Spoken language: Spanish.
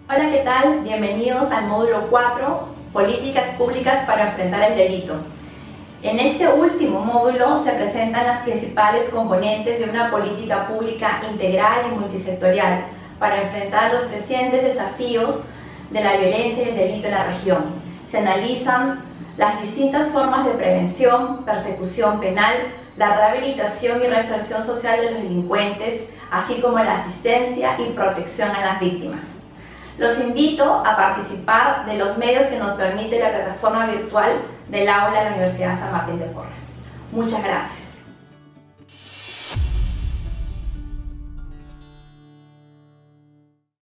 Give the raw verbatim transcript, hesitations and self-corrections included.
Hola, ¿qué tal? Bienvenidos al módulo cuatro, Políticas Públicas para enfrentar el delito. En este último módulo se presentan las principales componentes de una política pública integral y multisectorial para enfrentar los crecientes desafíos de la violencia y el delito en la región. Se analizan las distintas formas de prevención, persecución penal, la rehabilitación y reinserción social de los delincuentes, así como la asistencia y protección a las víctimas. Los invito a participar de los medios que nos permite la plataforma virtual del aula de la Universidad San Martín de Porres. Muchas gracias.